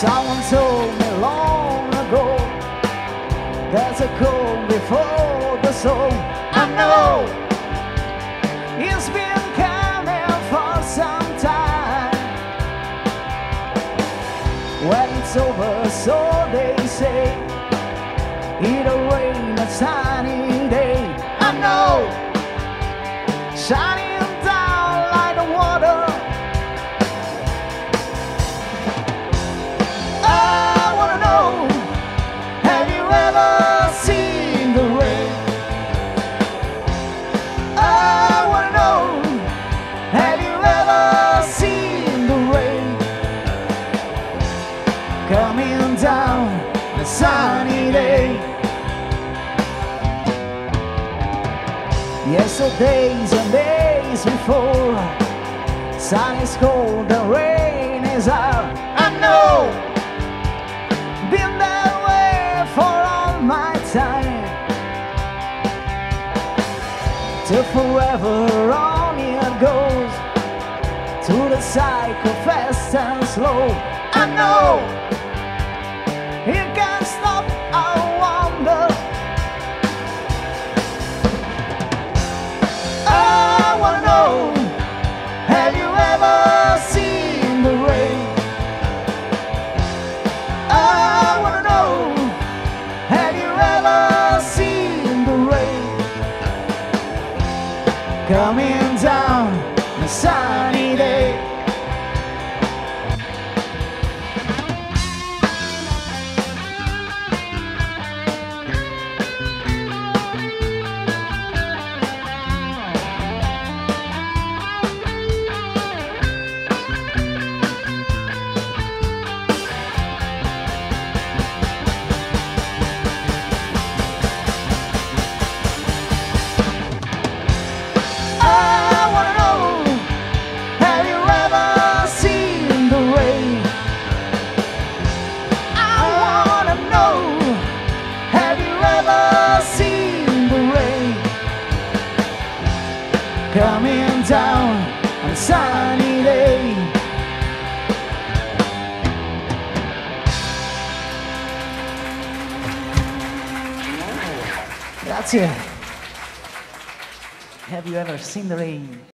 Someone told me long ago there's a calm before the storm. I know it's been coming for some time. When it's over, so they say, it'll rain a sunny day. I know, shining down like the water. I wanna know, have you ever seen the rain? I wanna know, have you ever seen the rain coming down on a sunny day? Yesterdays and days before, sun is cold, the rain is out. I know, been that way for all my time. Till forever on it goes, to the cycle fast and slow. I know, it can't stop, I wonder. I wanna know, have you ever seen the rain? I wanna know, have you ever seen the rain coming down on a sunny day? Coming down on a sunny day. Grazie. Have you ever seen the rain?